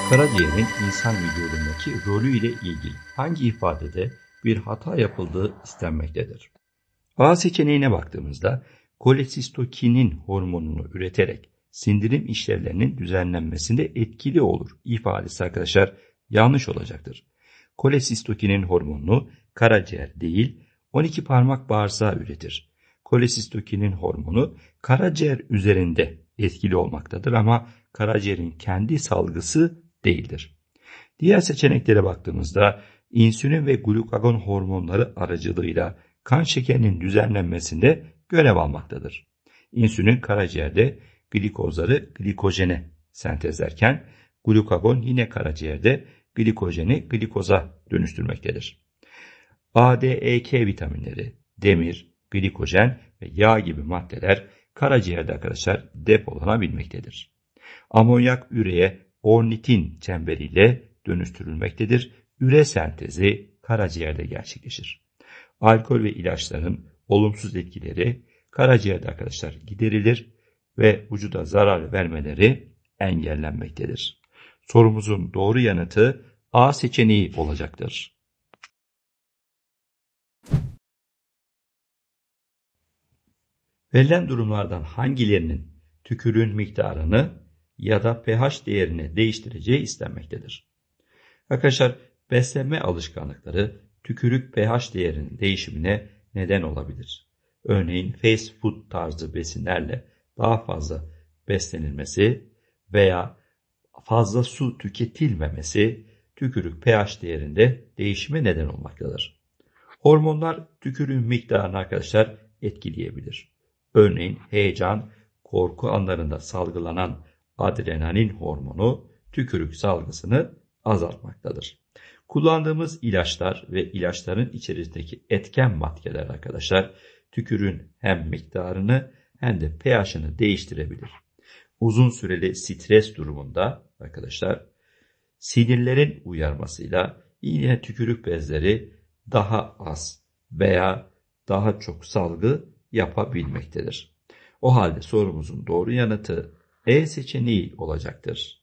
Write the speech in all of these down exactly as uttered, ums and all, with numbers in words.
Karaciğerin insan vücudundaki rolü ile ilgili hangi ifadede bir hata yapıldığı istenmektedir? A seçeneğine baktığımızda kolesistokinin hormonunu üreterek sindirim işlevlerinin düzenlenmesinde etkili olur ifadesi arkadaşlar yanlış olacaktır. Kolesistokinin hormonunu karaciğer değil on iki parmak bağırsağı üretir. Kolesistokinin hormonu karaciğer üzerinde etkili olmaktadır ama karaciğerin kendi salgısı değildir. Diğer seçeneklere baktığımızda insülin ve glukagon hormonları aracılığıyla kan şekerinin düzenlenmesinde görev almaktadır. İnsülin karaciğerde glikozları glikojene sentezlerken glukagon yine karaciğerde glikojeni glikoza dönüştürmektedir. A, D, E, K vitaminleri, demir, glikojen ve yağ gibi maddeler karaciğerde arkadaşlar depolanabilmektedir. Amonyak üreye ornitin çemberiyle dönüştürülmektedir. Üre sentezi karaciğerde gerçekleşir. Alkol ve ilaçların olumsuz etkileri karaciğerde arkadaşlar giderilir ve vücuda zarar vermeleri engellenmektedir. Sorumuzun doğru yanıtı A seçeneği olacaktır. Verilen durumlardan hangilerinin tükürüğün miktarını ya da pH değerini değiştireceği istenmektedir? Arkadaşlar beslenme alışkanlıkları tükürük pH değerinin değişimine neden olabilir. Örneğin fast food tarzı besinlerle daha fazla beslenilmesi veya fazla su tüketilmemesi tükürük pH değerinde değişime neden olmaktadır. Hormonlar tükürüğün miktarını arkadaşlar etkileyebilir. Örneğin heyecan, korku anlarında salgılanan adrenalin hormonu tükürük salgısını azaltmaktadır. Kullandığımız ilaçlar ve ilaçların içerisindeki etken maddeler arkadaşlar tükürüğün hem miktarını hem de pH'ını değiştirebilir. Uzun süreli stres durumunda arkadaşlar sinirlerin uyarmasıyla yine tükürük bezleri daha az veya daha çok salgı yapabilmektedir. O halde sorumuzun doğru yanıtı E seçeneği olacaktır.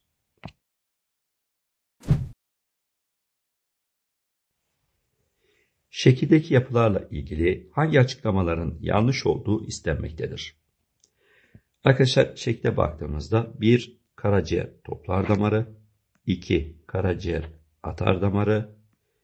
Şekildeki yapılarla ilgili hangi açıklamaların yanlış olduğu istenmektedir? Arkadaşlar şekle baktığımızda bir karaciğer toplar damarı, iki karaciğer atar damarı,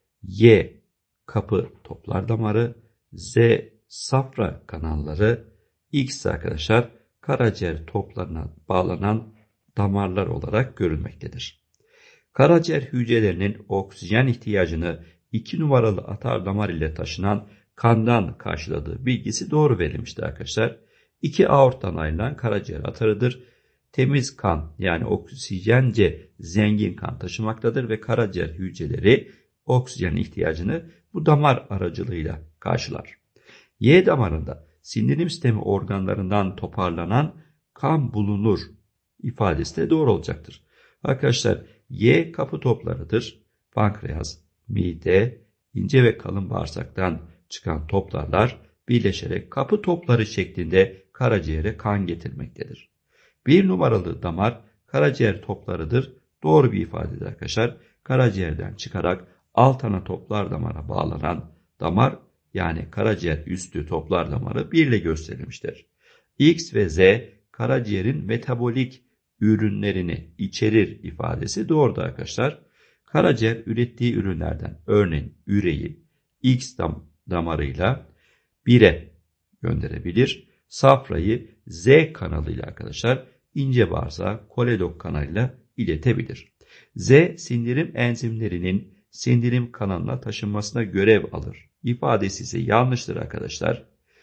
Y kapı toplar damarı, Z safra kanalları, X arkadaşlar karaciğer toplarına bağlanan damarlar olarak görülmektedir. Karaciğer hücrelerinin oksijen ihtiyacını iki numaralı atar damar ile taşınan kandan karşıladığı bilgisi doğru verilmiştir arkadaşlar. iki aorttan ayrılan karaciğer atarıdır. Temiz kan yani oksijence zengin kan taşımaktadır ve karaciğer hücreleri oksijen ihtiyacını bu damar aracılığıyla karşılar. Y damarında sindirim sistemi organlarından toparlanan kan bulunur ifadesi de doğru olacaktır. Arkadaşlar Y kapı toplarıdır. Pankreas, mide, ince ve kalın bağırsaktan çıkan toplarlar birleşerek kapı topları şeklinde karaciğere kan getirmektedir. Bir numaralı damar karaciğer toplarıdır. Doğru bir ifadedir arkadaşlar. Karaciğerden çıkarak alt ana toplar damara bağlanan damar yani karaciğer üstü toplar damarı bir ile gösterilmiştir. X ve Z karaciğerin metabolik ürünlerini içerir ifadesi doğrudur arkadaşlar. Karaciğer ürettiği ürünlerden örneğin üreyi X dam damarıyla bire gönderebilir. Safrayı Z kanalıyla arkadaşlar ince bağırsağı koledok kanalıyla iletebilir. Z sindirim enzimlerinin sindirim kanalına taşınmasına görev alır. İfadesi ise yanlıştır arkadaşlar.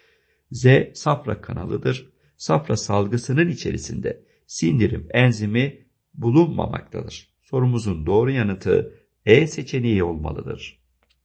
Z safra kanalıdır. Safra salgısının içerisinde sindirim enzimi bulunmamaktadır. Sorumuzun doğru yanıtı E seçeneği olmalıdır.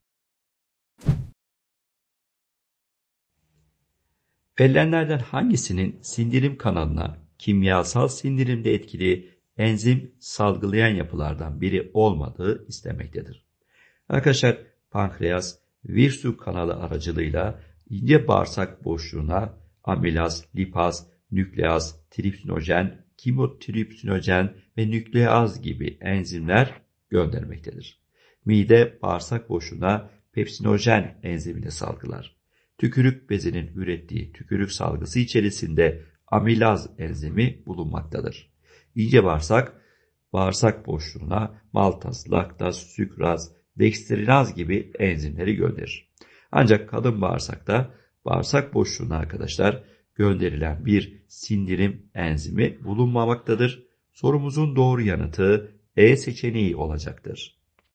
Verilenlerden hangisinin sindirim kanalına kimyasal sindirimde etkili enzim salgılayan yapılardan biri olmadığı istenmektedir? Arkadaşlar pankreas Virsu kanalı aracılığıyla ince bağırsak boşluğuna amilaz, lipaz, nükleaz, tripsinojen, kimotripsinojen ve nükleaz gibi enzimler göndermektedir. Mide bağırsak boşluğuna pepsinojen enzimini salgılar. Tükürük bezinin ürettiği tükürük salgısı içerisinde amilaz enzimi bulunmaktadır. İnce bağırsak, bağırsak boşluğuna maltaz, laktaz, sükraz, dekstrinaz gibi enzimleri gönderir. Ancak kalın bağırsakta bağırsak boşluğuna arkadaşlar gönderilen bir sindirim enzimi bulunmamaktadır. Sorumuzun doğru yanıtı E seçeneği olacaktır.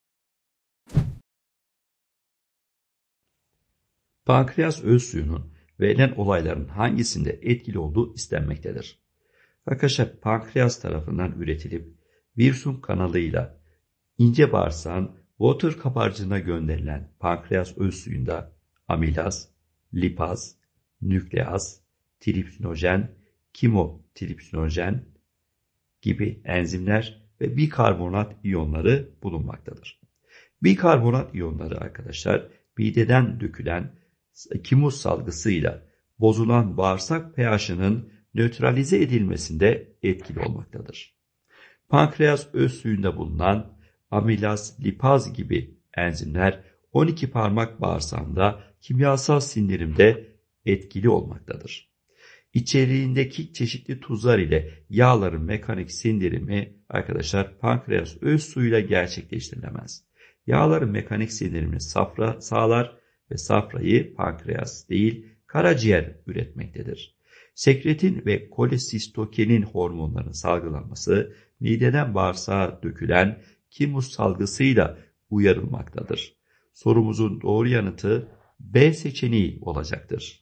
Pankreas öz suyunun verilen olayların hangisinde etkili olduğu istenmektedir? Arkadaşlar pankreas tarafından üretilip Wirsung kanalıyla ince bağırsağın water kabarcığına gönderilen pankreas öz suyunda amilaz, lipaz, nükleaz, tripsinojen, kimotripsinojen gibi enzimler ve bikarbonat iyonları bulunmaktadır. Bikarbonat iyonları arkadaşlar mideden dökülen kimus salgısıyla bozulan bağırsak pH'ının nötralize edilmesinde etkili olmaktadır. Pankreas öz suyunda bulunan amilaz, lipaz gibi enzimler on iki parmak bağırsağında kimyasal sindirimde etkili olmaktadır. İçeriğindeki çeşitli tuzlar ile yağların mekanik sindirimi arkadaşlar pankreas öz suyuyla gerçekleştirilemez. Yağların mekanik sindirimini safra sağlar ve safrayı pankreas değil karaciğer üretmektedir. Sekretin ve kolesistokenin hormonlarının salgılanması mideden bağırsağa dökülen kimus salgısıyla uyarılmaktadır. Sorumuzun doğru yanıtı B seçeneği olacaktır.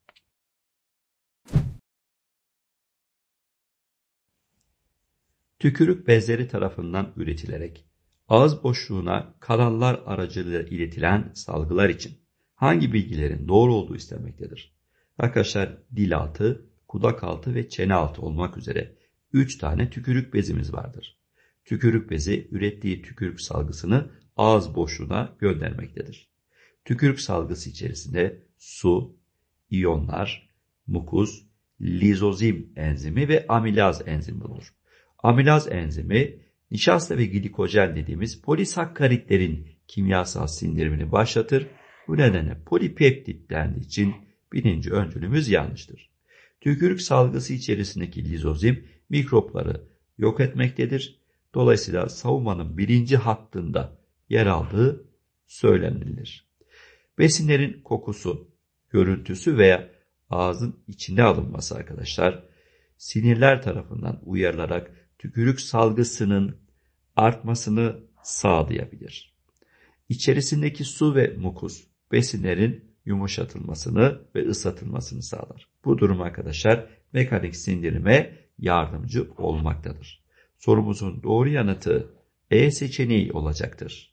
Tükürük bezleri tarafından üretilerek ağız boşluğuna kanallar aracılığıyla iletilen salgılar için hangi bilgilerin doğru olduğu istenmektedir? Arkadaşlar dil altı, kudak altı ve çene altı olmak üzere üç tane tükürük bezimiz vardır. Tükürük bezi ürettiği tükürük salgısını ağız boşluğuna göndermektedir. Tükürük salgısı içerisinde su, iyonlar, mukuz, lizozim enzimi ve amilaz enzimi bulunur. Amilaz enzimi nişasta ve glikojen dediğimiz polisakkaritlerin kimyasal sindirimini başlatır. Bu nedenle polipeptit dendiği için birinci öncülümüz yanlıştır. Tükürük salgısı içerisindeki lizozim mikropları yok etmektedir. Dolayısıyla savunmanın birinci hattında yer aldığı söylenilir. Besinlerin kokusu, görüntüsü veya ağzın içine alınması arkadaşlar sinirler tarafından uyarılarak tükürük salgısının artmasını sağlayabilir. İçerisindeki su ve mukus besinlerin yumuşatılmasını ve ıslatılmasını sağlar. Bu durum arkadaşlar mekanik sindirime yardımcı olmaktadır. Sorumuzun doğru yanıtı E seçeneği olacaktır.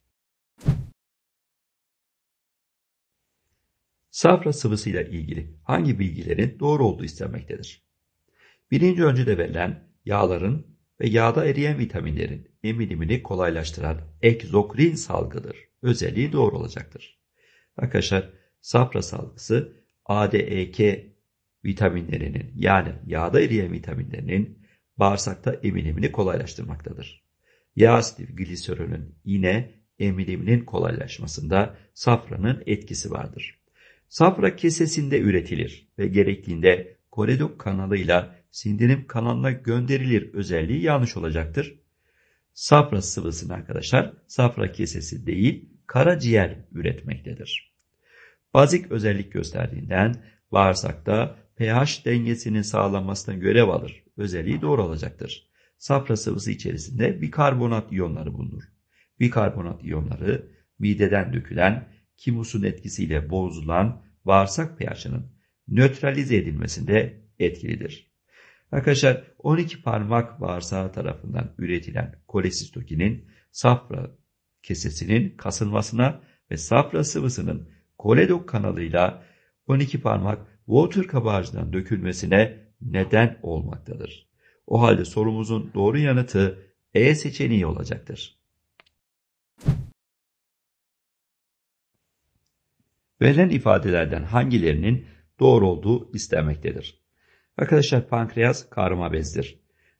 Safra sıvısıyla ilgili hangi bilgilerin doğru olduğu istenmektedir? Birinci öncüde verilen yağların ve yağda eriyen vitaminlerin emilimini kolaylaştıran egzokrin salgıdır. Özelliği doğru olacaktır. Arkadaşlar safra salgısı A D E K vitaminlerinin yani yağda eriyen vitaminlerinin bağırsakta emilimini kolaylaştırmaktadır. Yağ asidi gliserolün yine emiliminin kolaylaşmasında safranın etkisi vardır. Safra kesesinde üretilir ve gerektiğinde koledok kanalıyla sindirim kanalına gönderilir özelliği yanlış olacaktır. Safra sıvısını arkadaşlar safra kesesi değil karaciğer üretmektedir. Bazik özellik gösterdiğinden bağırsakta pH dengesinin sağlanmasına görev alır. Özelliği doğru olacaktır. Safra sıvısı içerisinde bikarbonat iyonları bulunur. Bikarbonat iyonları mideden dökülen kimusun etkisiyle bozulan bağırsak pH'ının nötralize edilmesinde etkilidir. Arkadaşlar on iki parmak bağırsağı tarafından üretilen kolesistokinin safra kesesinin kasılmasına ve safra sıvısının koledok kanalıyla on iki parmak water kabarcığından dökülmesine neden olmaktadır. O halde sorumuzun doğru yanıtı E seçeneği olacaktır. Verilen ifadelerden hangilerinin doğru olduğu istenmektedir? Arkadaşlar pankreas karma bezdir.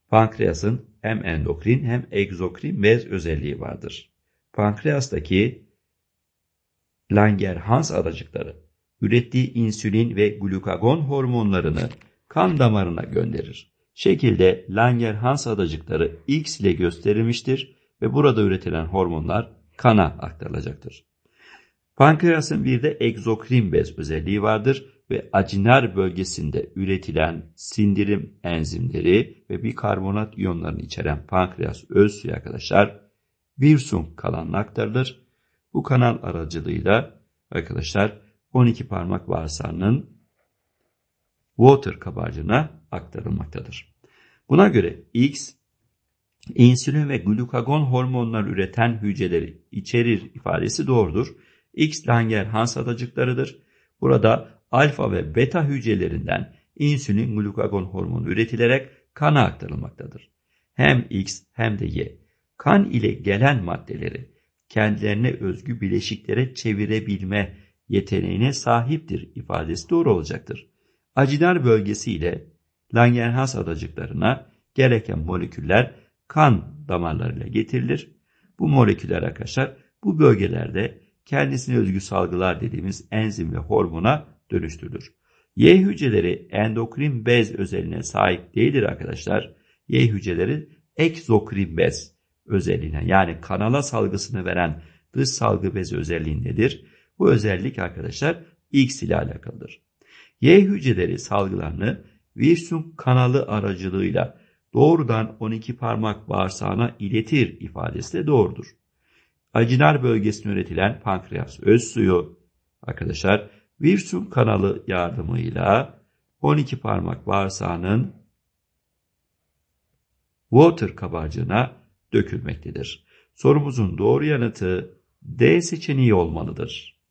Pankreasın hem endokrin hem egzokrin bez özelliği vardır. Pankreastaki Langerhans adacıkları ürettiği insülin ve glukagon hormonlarını kan damarına gönderir. Şekilde Langerhans adacıkları X ile gösterilmiştir ve burada üretilen hormonlar kana aktarılacaktır. Pankreasın bir de egzokrin bez özelliği vardır ve acinar bölgesinde üretilen sindirim enzimleri ve bikarbonat iyonlarını içeren pankreas öz suyu arkadaşlar Wirsung kanalına aktarılır. Bu kanal aracılığıyla arkadaşlar on iki parmak bağırsağının water kabarcığına aktarılmaktadır. Buna göre X, insülin ve glukagon hormonları üreten hücreleri içerir ifadesi doğrudur. X Langerhans adacıklarıdır. Burada alfa ve beta hücrelerinden insülin glukagon hormonu üretilerek kana aktarılmaktadır. Hem X hem de Y kan ile gelen maddeleri kendilerine özgü bileşiklere çevirebilme yeteneğine sahiptir ifadesi doğru olacaktır. Acinar bölgesi ile Langerhans adacıklarına gereken moleküller kan damarlarıyla getirilir. Bu moleküller arkadaşlar bu bölgelerde kendisine özgü salgılar dediğimiz enzim ve hormona dönüştürülür. Y hücreleri endokrin bez özelliğine sahip değildir arkadaşlar. Y hücreleri egzokrin bez özelliğine yani kanala salgısını veren dış salgı bezi özelliğindedir. Bu özellik arkadaşlar X ile alakalıdır. Y hücreleri salgılarını Wirsung kanalı aracılığıyla doğrudan on iki parmak bağırsağına iletir ifadesi de doğrudur. Acinar bölgesinde üretilen pankreas öz suyu arkadaşlar Wirsung kanalı yardımıyla on iki parmak bağırsağının water kabarcığına dökülmektedir. Sorumuzun doğru yanıtı D seçeneği olmalıdır.